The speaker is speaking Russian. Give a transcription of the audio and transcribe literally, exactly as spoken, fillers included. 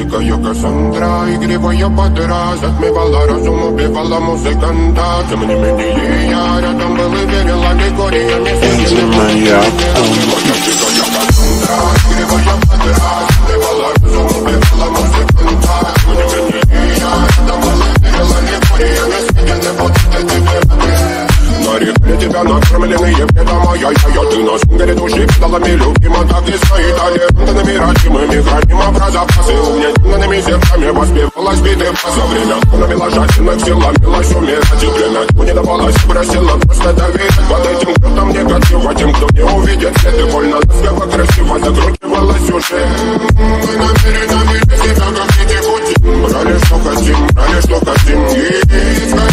Дикая Кассандра, игривая подра, затмевала разум, убивала музыканта. Тем не менее я рядом был и верил, аллегория не сидела. Дикая Кассандра, игривая подра, затмевала разум, убивала музыканта. Тем не менее я рядом был и верил, аллегория не сидела. Вот это тебе нарекли тебя накормленные предома. Я-я-я, ты на сунгере души педалами любима. Так и стоит толерантными родимыми храним образопасы. Умненными зерками воспевалась биты за время. Навела жадных сил, ломилась умирать. И время не давалось, просила просто доверять. Под этим грудом негатива тем, кто не увидит свет. И больно ласково, красиво закручивалась уже. Мы намеренно вели себя, как дети пути. Брали, что хотим, брали, что хотим. И